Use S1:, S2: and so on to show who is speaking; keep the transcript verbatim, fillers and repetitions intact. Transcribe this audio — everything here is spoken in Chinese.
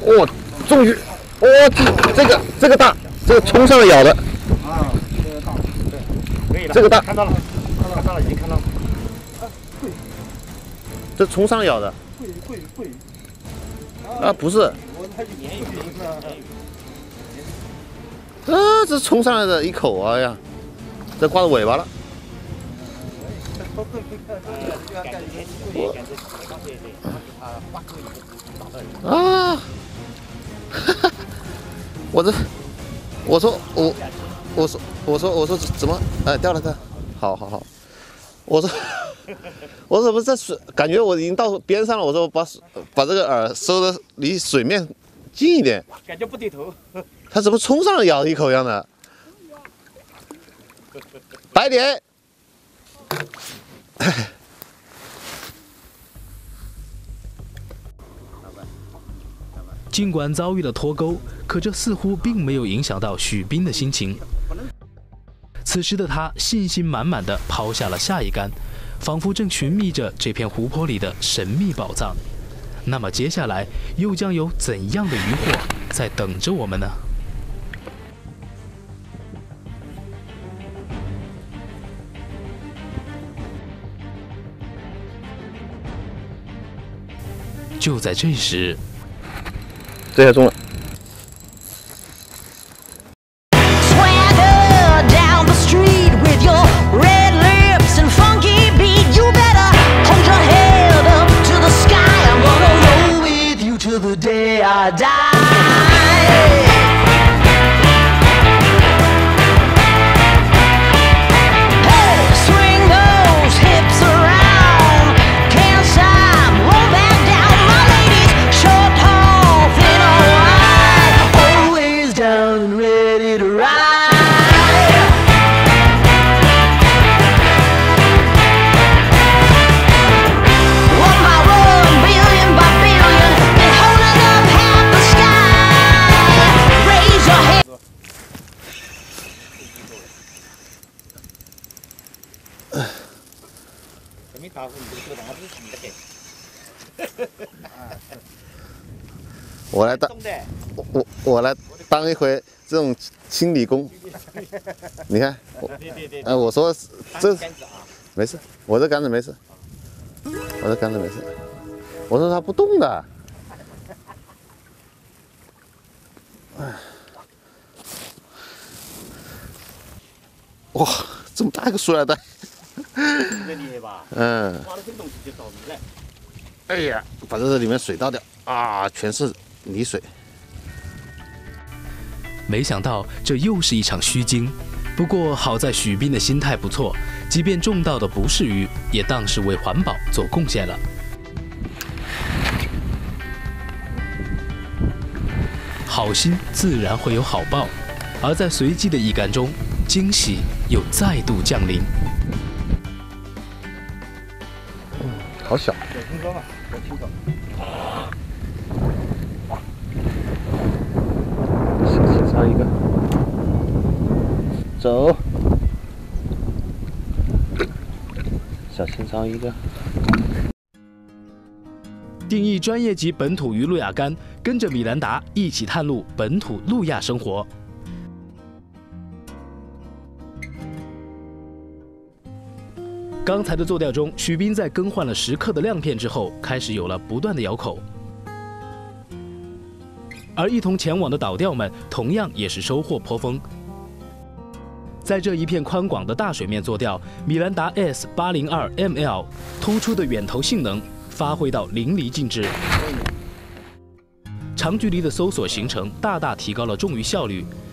S1: 哇，终于，哇，这这个这个大，这个冲上来咬的。
S2: 啊，这个大，对，可以了。
S1: 这个大，
S2: 看到了，看到了，已经看到了。啊，贵。
S1: 这冲上咬的。
S2: 贵贵贵。
S1: 啊，不是。
S2: 我那是鲶鱼，是吧？
S1: 啊，这冲上来的一口，哎呀，这挂着尾巴了。啊！哈哈，我这，我说我，我说我说我说怎么哎掉了掉了，好好好，我说我怎么在水，感觉我已经到边上了，我说把把这个饵收的离水面近一点，
S2: 感觉不低头。
S1: 它怎么冲上来咬一口一样的？白点。
S3: 尽管遭遇了脱钩，可这似乎并没有影响到许斌的心情。此时的他信心满满地抛下了下一竿，仿佛正寻觅着这片湖泊里的神秘宝藏。那么接下来又将有怎样的渔获在等着我们呢？就在这时，
S1: 这下中了。我来当，我我我来当一回这种清理工。你看，我，哎，我说这没事，我这杆子没事，我这杆子没事。我说它不动的。哎，哇，这么大一个塑料袋。
S2: 厉害吧？
S1: 嗯。
S2: 挖了这个东西就倒霉了。
S1: 哎呀，把这里面水倒掉啊，全是泥水。
S3: 没想到这又是一场虚惊。不过好在许斌的心态不错，即便中到的不是鱼，也当是为环保做贡献了。好心自然会有好报，而在随即的一杆中，惊喜又再度降临。
S1: 嗯，好小。
S2: 小青装啊，小青装。
S1: 小青装一个，走。小青装一个。
S3: 定义专业级本土鱼路亚竿，跟着米兰达一起探路本土路亚生活。刚才的做钓中，许斌在更换了时刻的亮片之后，开始有了不断的咬口。而一同前往的导钓们同样也是收获颇丰。在这一片宽广的大水面做钓，米兰达 S 八零二 M L 突出的远投性能发挥到淋漓尽致，长距离的搜索行程大大提高了重鱼效率。